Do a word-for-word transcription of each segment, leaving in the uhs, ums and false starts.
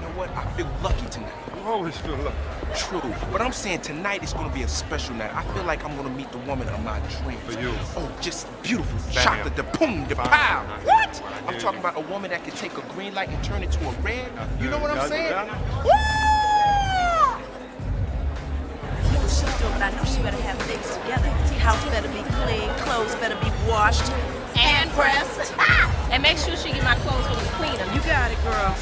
know what? I feel lucky tonight. You always feel lucky. True. But I'm saying tonight is gonna be a special night. I feel like I'm gonna meet the woman of my dreams. For you. Oh, just beautiful. Bam. Shot the, the boom, the Bam. pow. What? I'm Yeah. talking about a woman that can take a green light and turn it to a red. You know what I'm Got it, saying? got it. Woo! She do, but I know she better have things together. House better be clean, clothes better be washed and pressed. And make sure she get my clothes with a cleaner. You got it, girl.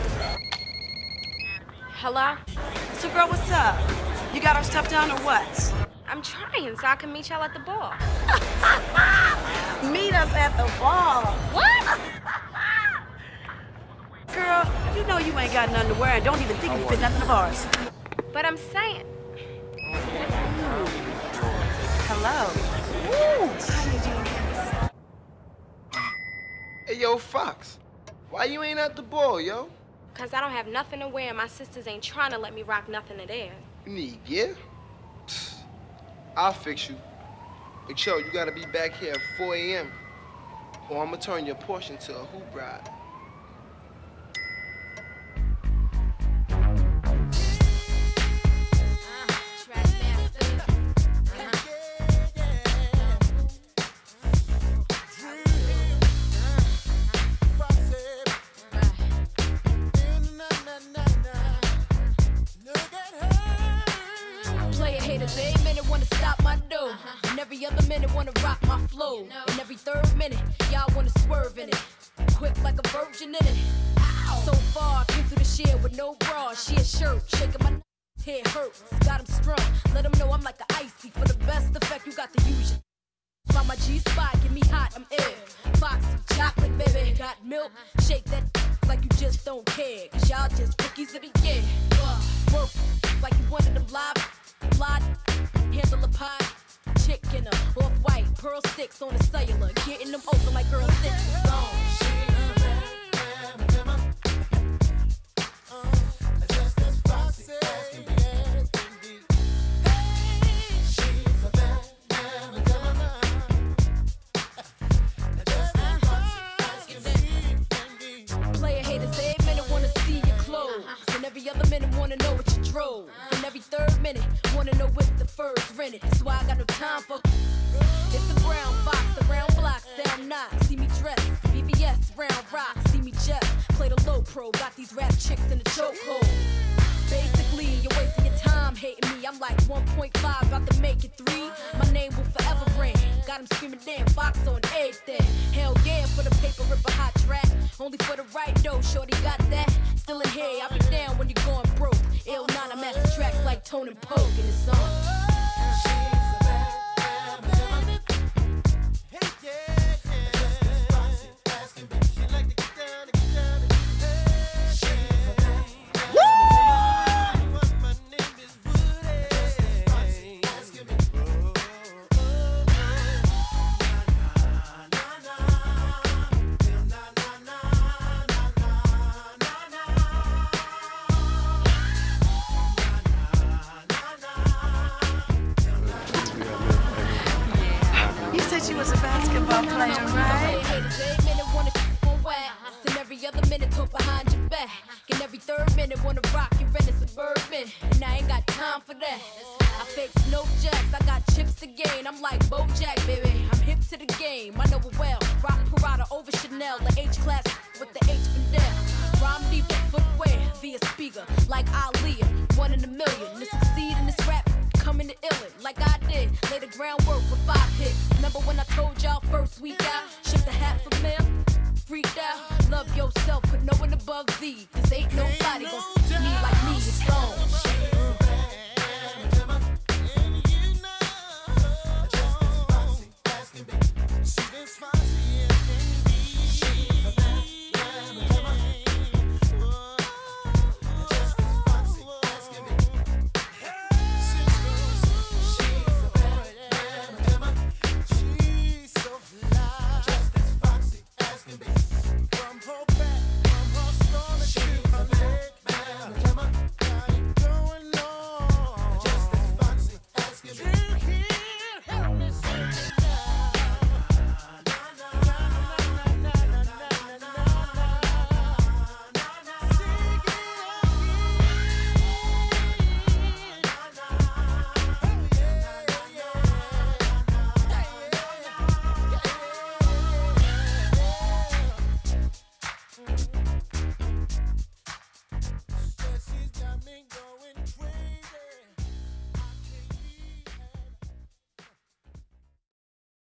Hello? So, girl, what's up? You got our stuff down or what? I'm trying so I can meet y'all at the bar. Meet us at the ball. What? Girl, you know you ain't got nothing to wear and don't even think you fit nothing of ours. But I'm saying. Hello. Woo. How you doing? Hey, yo, Fox. Why you ain't at the ball, yo? Cause I don't have nothing to wear and my sisters ain't trying to let me rock nothing of theirs. You need gear? Psst. I'll fix you. But yo, you gotta be back here at four A M or I'ma turn your portion to a hoop ride. Other minute wanna rock my flow, and every third minute y'all wanna swerve in it, quick like a virgin in it. So far I came through the shit with no bra, she a shirt, shaking my head hurts, got him strung. Let him know I'm like a icy, for the best effect you got the usual. Find my G spot, get me hot, I'm ill. Foxy, chocolate baby, got milk, shake that like you just don't care, cause y'all just rookies of the year. Work like you wanted them live, fly, handle a pie. Chick in a off-white, pearl sticks on the cellular, getting them open like girl six long. Player haters every minute wanna see your clothes, and every other minute wanna know what you drove, and every third minute wanna know if the fur's rented. That's why I got no time for. It's the brown fox, the round block, sound knock. See me dress, B B S, round rock. See me just play the low pro. Got these rap chicks in the chokehold. Basically, you're wasting your time hating me. I'm like one point five, about to make it three. My name will forever ring. Got him screaming, damn, Fox on everything. Hell yeah, for the paper, rip a hot track. Only for the right though, shorty got that. Still in here, I'll be down when you're going broke. Ill nine, I master tracks like Tone and Poke in the song. She was a basketball player, right? And every other minute talk behind your back. And every third minute wanna rock your rent a suburban. And I ain't got time for that. I fake snow jacks, I got chips to gain. I'm like Bojack, baby. I'm hip to the game, I know it well. Rock Parada over Chanel, the H class with the H Fidel. Rhyme deep in footwear via speaker, like Aaliyah. One in a million. To succeed in this rap, coming to illin' like I did. Lay the groundwork with five hits. Remember when I told y'all first week out? Shipped a half a mil, freaked out. Love yourself, put no one above thee. Cause ain't nobody gon' me like me, it's on.